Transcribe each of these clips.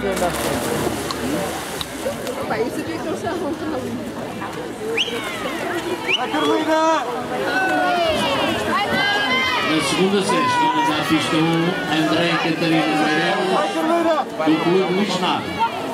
Isso aqui que eu sei arrancar. Na segunda sexta, na pista 1, André e Catarina Meirelles, do Clube Luís Nave.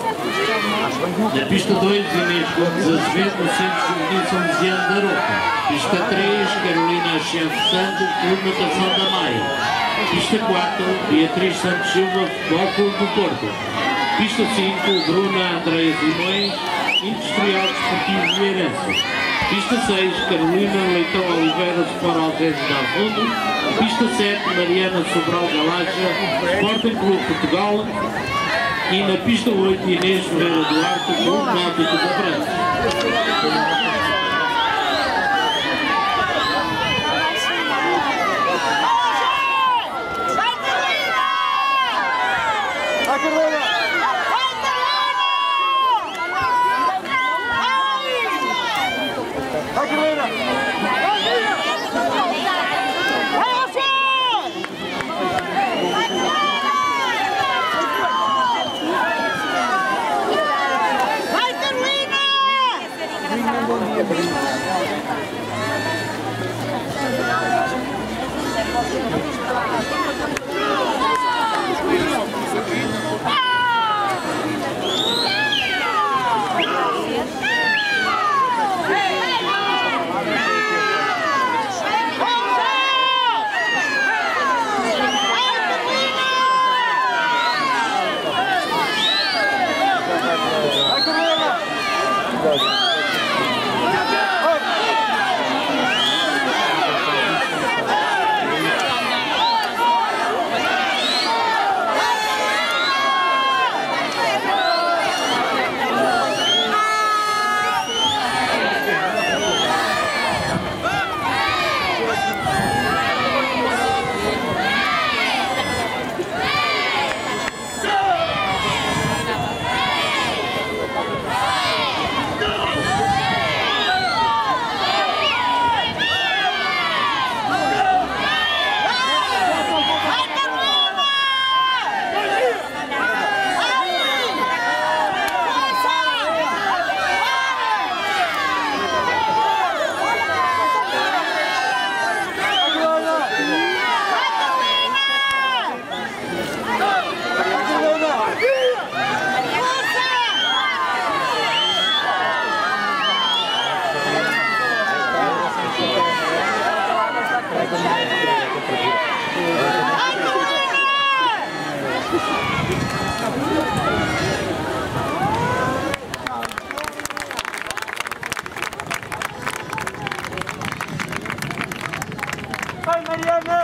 Na pista 2, Inês Gomes Azevedo, no Centro Juvenil São Luziano da Aroca. Pista 3, Carolina Chefe Santos, Clube Natação da Maia. Pista 4, Beatriz Santos Silva, Futebol Clube do Porto. Pista 5, Bruna Andréia Simões, Industrial Desportivo Vieirense. Pista 6, Carolina Leitão Oliveira, Sport Algés da Fundo. Pista 7, Mariana Sobral Galaja, Sporting Clube Portugal. E na pista 8, Inês Ferreira Duarte, Clube Náutico da França. Vai, Mariana!